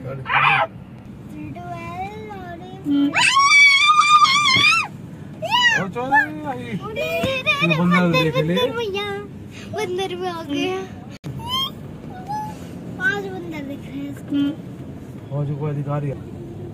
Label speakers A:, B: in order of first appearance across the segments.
A: बंदर में आ गया। 5 बंदर दिख रहे हैं इसको।
B: फौज को अधिकारी है।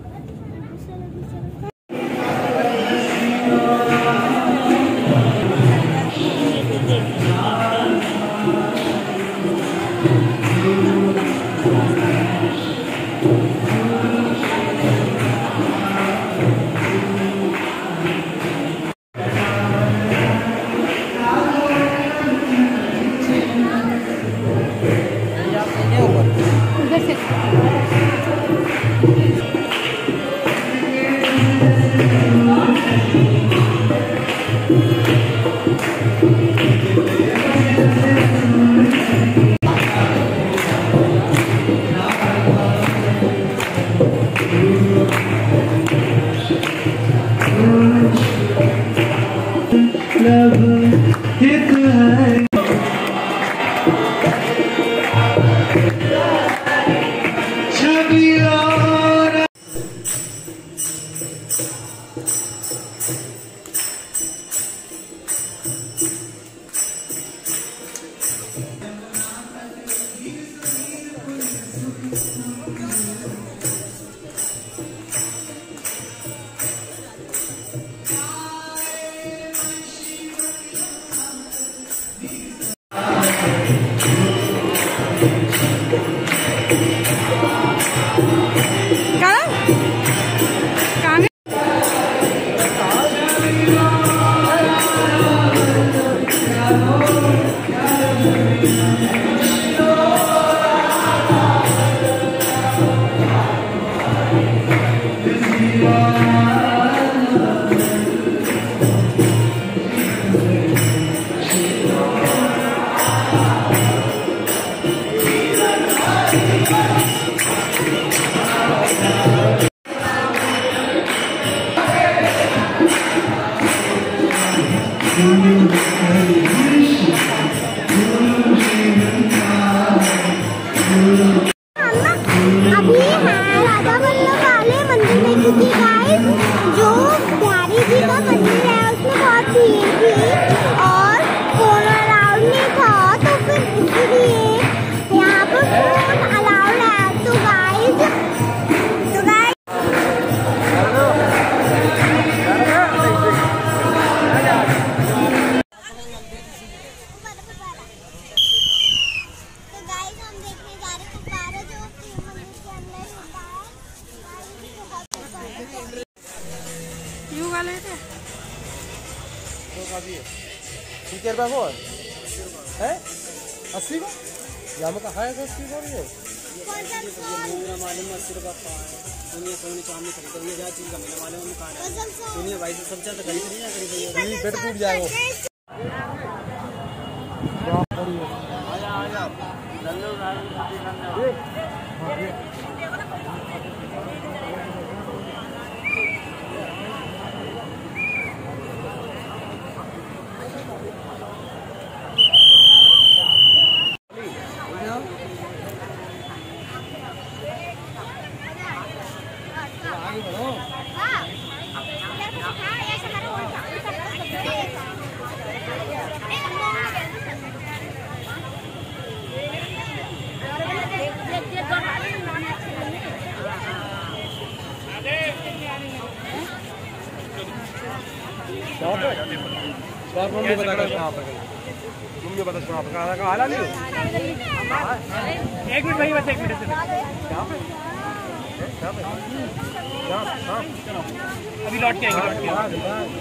B: है 80 का यहाँ का है 80 का ये मालूम 80 रुपया दुनिया सोने चांदी खरीद रही है जा चीज का मेरा मालूम है कहां दुनिया भाई सब चलता खरीद नहीं ना करीब पेट टूट जाएगा आजा मम्मी बता कहाँ पर मम्मी बता कहाँ कहाँ आला नहीं 1 मिनट भाई बस 1 मिनट से कहाँ पे हाँ अभी लौट के आएंगे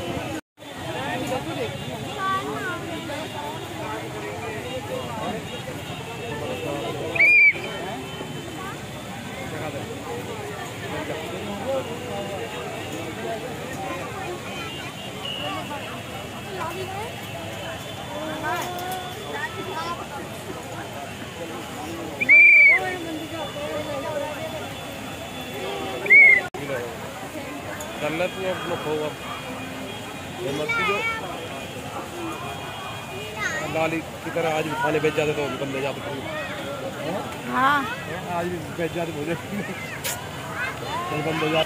B: जन्नत में अपना होगा जो लाली की तरह आज भी खाने बेच जाते तो हम ले जाते
C: हाँ
B: आज भी बेचारे बोले चल बंद हो जा।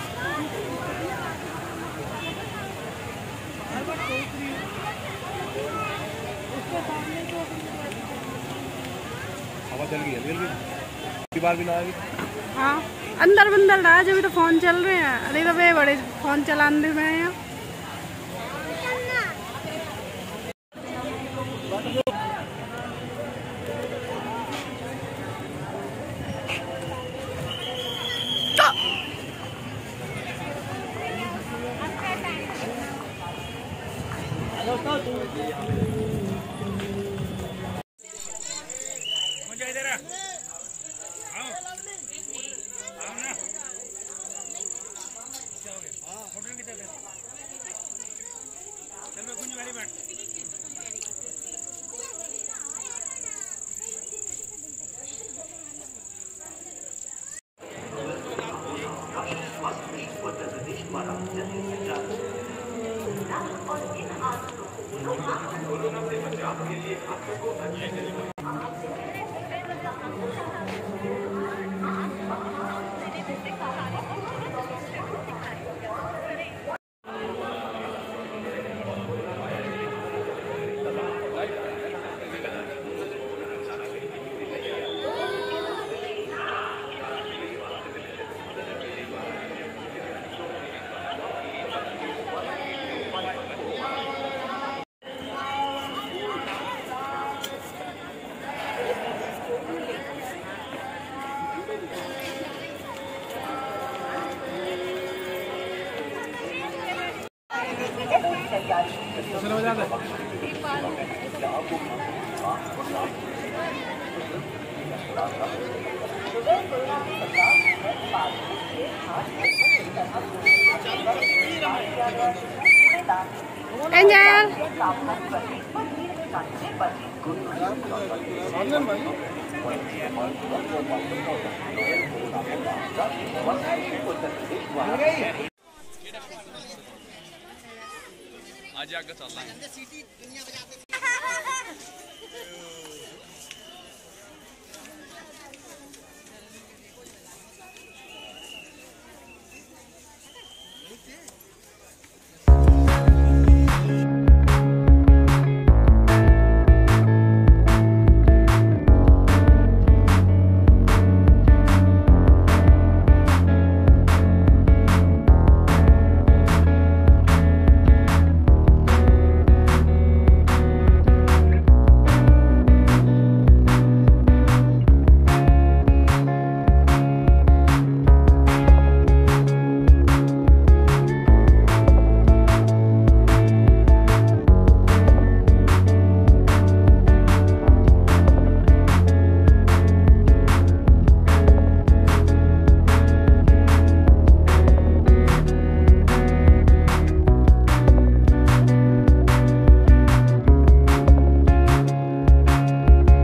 B: हवा चल गई है बार भी ना आएगी।
C: हाँ अंदर बंदर रहा जब तो फोन चल रहे हैं। अरे तो वे बड़े फोन चलाने में हैं।
B: हो जाता है।
C: एंजल
D: आज आगे चलना है।